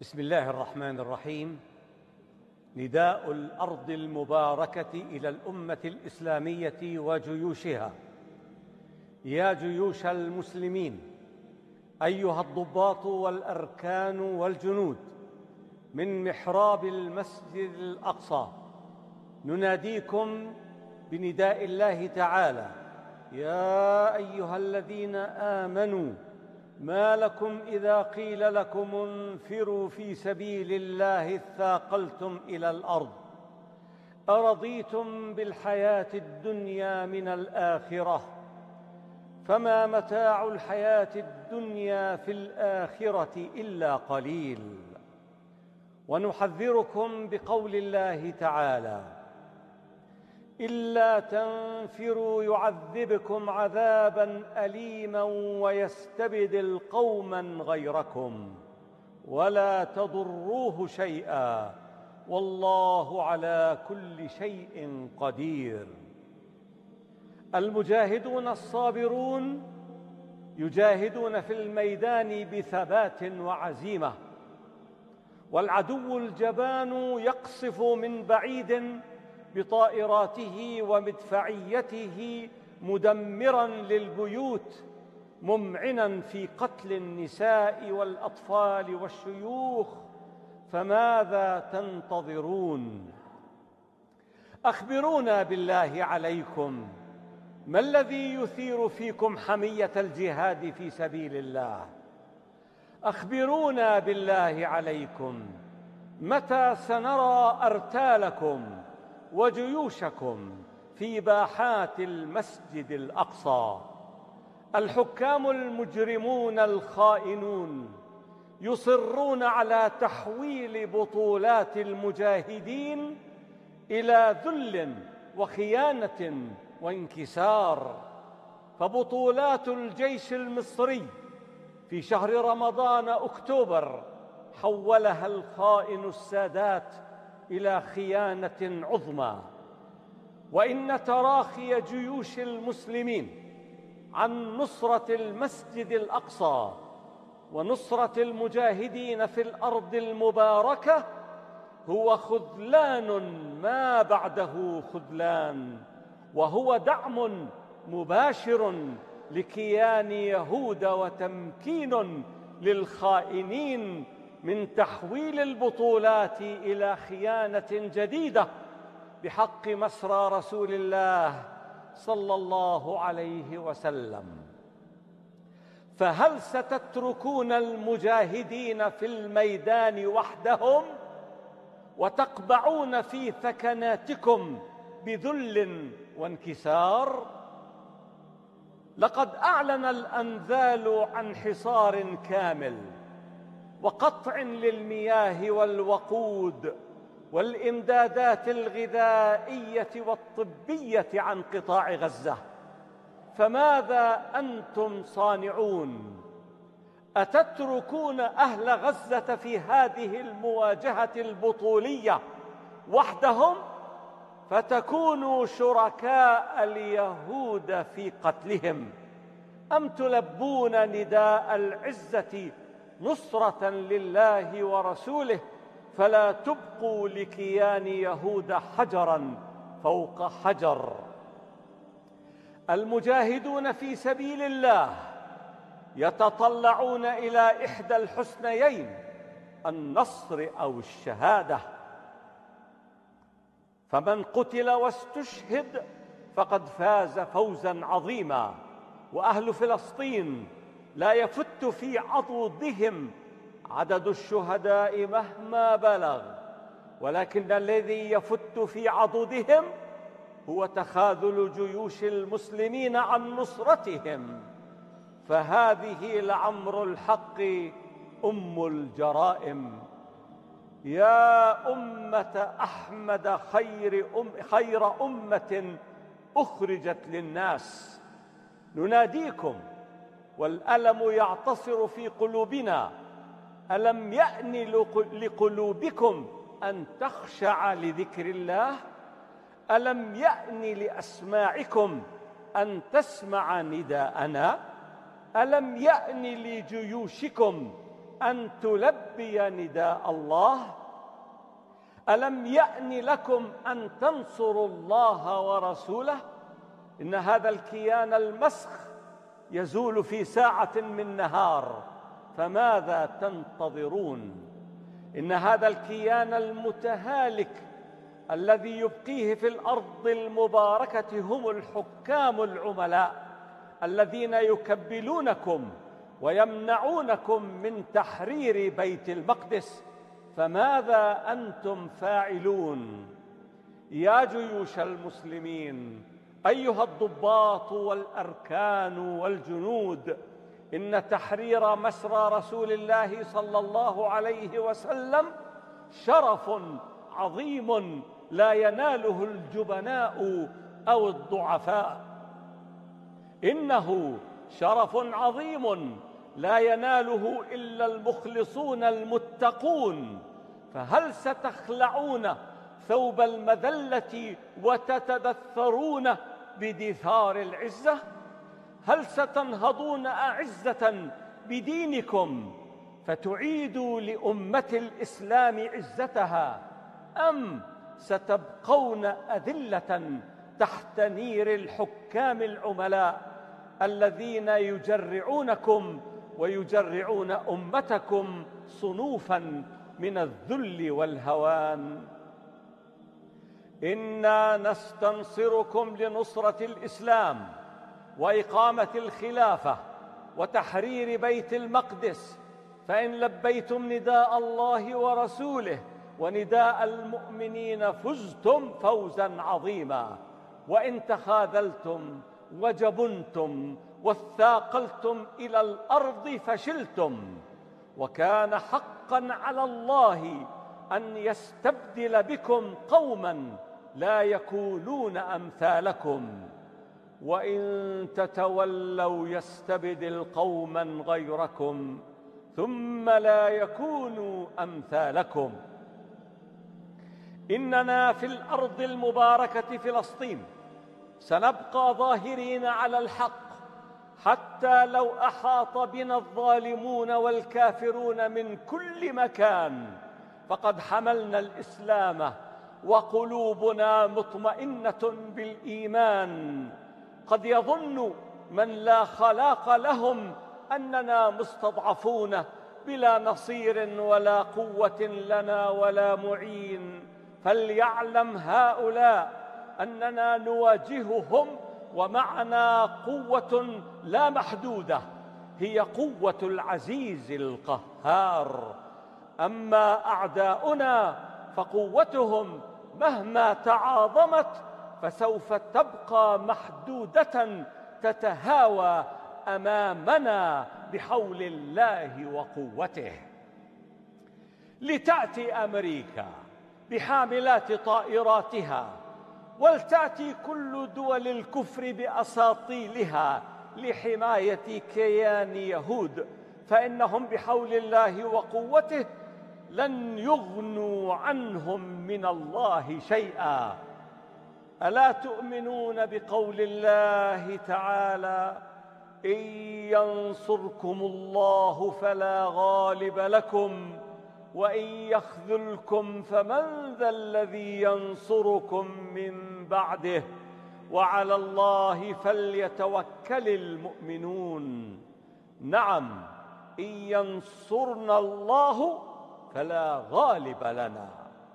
بسم الله الرحمن الرحيم. نداء الأرض المباركة إلى الأمة الإسلامية وجيوشها. يا جيوش المسلمين، أيها الضباط والأركان والجنود، من محراب المسجد الأقصى نناديكم بنداء الله تعالى: يا أيها الذين آمنوا ما لكم إذا قيل لكم انفروا في سبيل الله اثاقلتم إلى الأرض أرضيتم بالحياة الدنيا من الآخرة فما متاع الحياة الدنيا في الآخرة إلا قليل. ونحذركم بقول الله تعالى: إلا تنفروا يعذبكم عذابا أليما ويستبدل قوما غيركم ولا تضروه شيئا والله على كل شيء قدير. المجاهدون الصابرون يجاهدون في الميدان بثبات وعزيمة، والعدو الجبان يقصف من بعيد بطائراته ومدفعيته مدمراً للبيوت، ممعنا في قتل النساء والأطفال والشيوخ، فماذا تنتظرون؟ أخبرونا بالله عليكم، ما الذي يثير فيكم حمية الجهاد في سبيل الله؟ أخبرونا بالله عليكم، متى سنرى أرتالكم وجيوشكم في باحات المسجد الأقصى؟ الحكام المجرمون الخائنون يصرون على تحويل بطولات المجاهدين إلى ذل وخيانة وانكسار. فبطولات الجيش المصري في شهر رمضان أكتوبر حولها الخائن السادات إلى خيانة عظمى. وإن تراخي جيوش المسلمين عن نصرة المسجد الأقصى ونصرة المجاهدين في الأرض المباركة هو خذلان ما بعده خذلان، وهو دعم مباشر لكيان يهود وتمكين للخائنين من تحويل البطولات إلى خيانة جديدة بحق مسرى رسول الله صلى الله عليه وسلم. فهل ستتركون المجاهدين في الميدان وحدهم وتقبعون في ثكناتكم بذل وانكسار؟ لقد أعلن الأنذال عن حصار كامل وقطع للمياه والوقود والإمدادات الغذائية والطبية عن قطاع غزة، فماذا أنتم صانعون؟ أتتركون أهل غزة في هذه المواجهة البطولية وحدهم فتكونوا شركاء اليهود في قتلهم، أم تلبون نداء العزة نصرة لله ورسوله فلا تبقوا لكيان يهود حجراً فوق حجر؟ المجاهدون في سبيل الله يتطلعون إلى إحدى الحسنيين: النصر أو الشهادة. فمن قتل واستشهد فقد فاز فوزاً عظيماً. وأهل فلسطين لا يفت في عضدهم عدد الشهداء مهما بلغ، ولكن الذي يفت في عضدهم هو تخاذل جيوش المسلمين عن نصرتهم. فهذه لعمر الحق أم الجرائم. يا أمة أحمد خير أمة أخرجت للناس، نناديكم والألم يعتصر في قلوبنا: ألم يأن لقلوبكم أن تخشع لذكر الله؟ ألم يأن لأسماعكم أن تسمع نداءنا؟ ألم يأن لجيوشكم أن تلبي نداء الله؟ ألم يأن لكم أن تنصروا الله ورسوله؟ إن هذا الكيان المسخ يزول في ساعة من نهار، فماذا تنتظرون؟ إن هذا الكيان المتهالك الذي يبقيه في الأرض المباركة هم الحكام العملاء الذين يكبلونكم ويمنعونكم من تحرير بيت المقدس، فماذا أنتم فاعلون؟ يا جيوش المسلمين، أيها الضباط والأركان والجنود، إن تحرير مسرى رسول الله صلى الله عليه وسلم شرف عظيم لا يناله الجبناء أو الضعفاء. إنه شرف عظيم لا يناله إلا المخلصون المتقون، فهل ستخلعون ثوب المذلة وتتدثرون بدثار العزة؟ هل ستنهضون أعزة بدينكم فتعيدوا لأمة الإسلام عزتها، أم ستبقون أذلة تحت نير الحكام العملاء الذين يجرعونكم ويجرعون أمتكم صنوفا من الذل والهوان؟ إنا نستنصركم لنصرة الإسلام وإقامة الخلافة وتحرير بيت المقدس، فإن لبيتم نداء الله ورسوله ونداء المؤمنين فزتم فوزا عظيما، وإن تخاذلتم وجبنتم واثاقلتم إلى الأرض فشلتم، وكان حقا على الله أن يستبدل بكم قوما لا يكونون أمثالكم، وإن تتولوا يستبدل قوما غيركم ثم لا يكونوا أمثالكم. إننا في الأرض المباركة فلسطين سنبقى ظاهرين على الحق حتى لو أحاط بنا الظالمون والكافرون من كل مكان، فقد حملنا الإسلام وقلوبنا مطمئنة بالإيمان. قد يظن من لا خلاق لهم أننا مستضعفون بلا نصير ولا قوة لنا ولا معين، فليعلم هؤلاء أننا نواجههم ومعنا قوة لا محدودة، هي قوة العزيز القهار. أما أعداؤنا فقوتهم مهما تعاظمت فسوف تبقى محدودة تتهاوى أمامنا بحول الله وقوته. لتأتي أمريكا بحاملات طائراتها، ولتأتي كل دول الكفر بأساطيلها لحماية كيان يهود، فإنهم بحول الله وقوته لن يغنوا عنهم من الله شيئا. ألا تؤمنون بقول الله تعالى: إن ينصركم الله فلا غالب لكم وإن يخذلكم فمن ذا الذي ينصركم من بعده وعلى الله فليتوكل المؤمنون. نعم، إن ينصرنا الله فلا غالب لنا.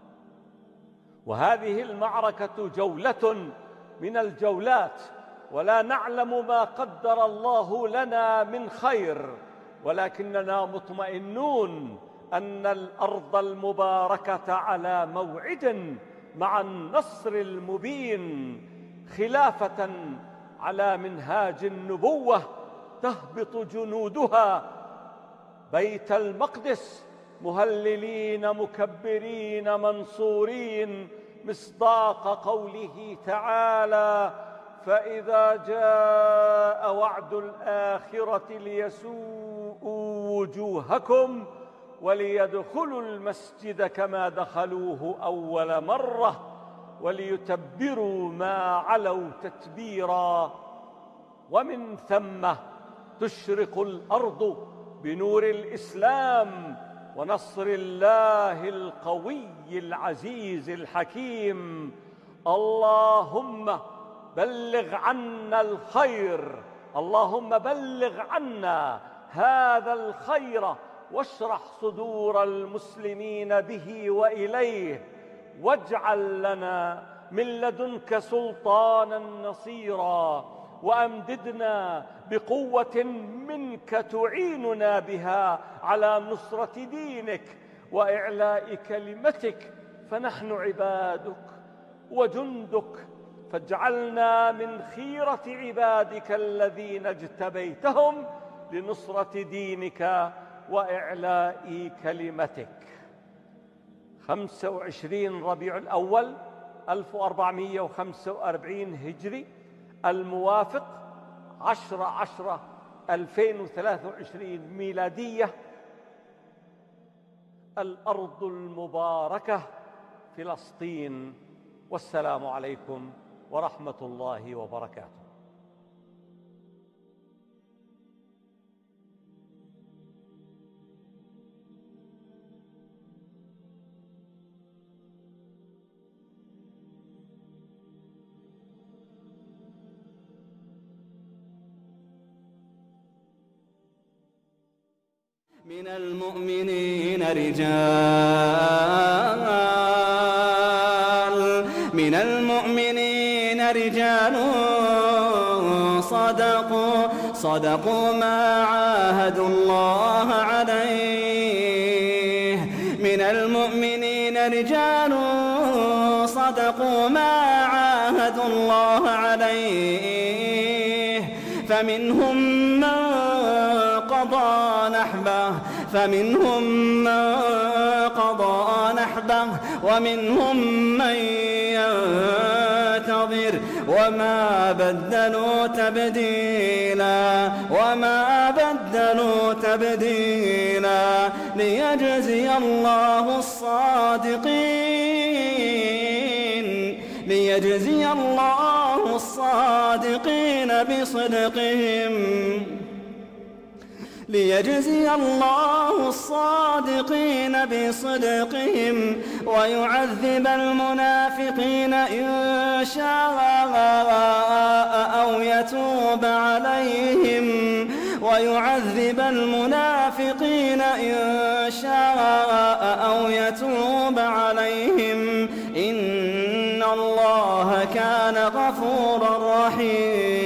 وهذه المعركة جولة من الجولات، ولا نعلم ما قدر الله لنا من خير، ولكننا مطمئنون أن الأرض المباركة على موعد مع النصر المبين، خلافة على منهاج النبوة تهبط جنودها بيت المقدس مهللين مكبرين منصورين، مصداق قوله تعالى: فإذا جاء وعد الآخرة ليسوءوا وجوهكم وليدخلوا المسجد كما دخلوه أول مرة وليتبروا ما علوا تتبيرا. ومن ثم تشرق الأرض بنور الإسلام ونصر الله القوي العزيز الحكيم. اللهم بلغ عنا الخير، اللهم بلغ عنا هذا الخير، واشرح صدور المسلمين به وإليه، واجعل لنا من لدنك سلطانا نصيرا، وأمددنا بقوة منك تعيننا بها على نصرة دينك وإعلاء كلمتك، فنحن عبادك وجندك، فاجعلنا من خيرة عبادك الذين اجتبيتهم لنصرة دينك وإعلاء كلمتك. 25 ربيع الأول 1445 هجري، الموافق 10/10/2023 ميلادية. الأرض المباركة فلسطين، والسلام عليكم ورحمة الله وبركاته. من المؤمنين رجال، من المؤمنين رجال صدقوا ما عاهدوا الله عليه. من المؤمنين رجال صدقوا ما عاهدوا الله عليه، فمنهم من قضى نحبه، فمنهم من قضى نحبه، ومنهم من ينتظر، وما بدلوا تبديلا، وما بدلوا تبديلا، ليجزي الله الصادقين، ليجزي الله الصادقين بصدقهم، ليجزي الله الصادقين بصدقهم، ويعذب المنافقين إن شاء أو يتوب عليهم، ويعذب المنافقين إن شاء أو يتوب عليهم، إن الله كان غفورا رحيما.